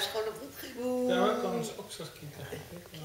is gewoon een boek. Ja, we komen ze ook zo kijken.